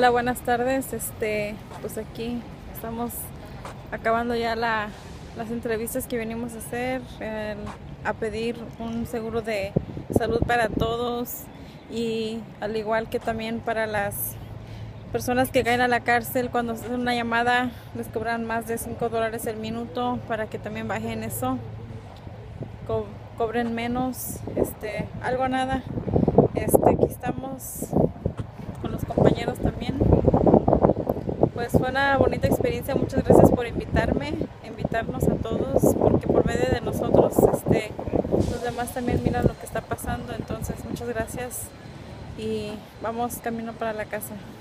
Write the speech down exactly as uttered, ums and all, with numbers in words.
Hola, buenas tardes. Este, pues aquí estamos acabando ya la, las entrevistas que venimos a hacer, eh, a pedir un seguro de salud para todos y al igual que también para las personas que caen a la cárcel cuando hacen una llamada les cobran más de cinco dólares el minuto para que también bajen eso, co cobren menos, este, algo nada. Este, aquí estamos con los compañeros también. Pues fue una bonita experiencia, muchas gracias por invitarme, invitarnos a todos, porque por medio de nosotros este, los demás también miran lo que está pasando, entonces muchas gracias y vamos camino para la casa.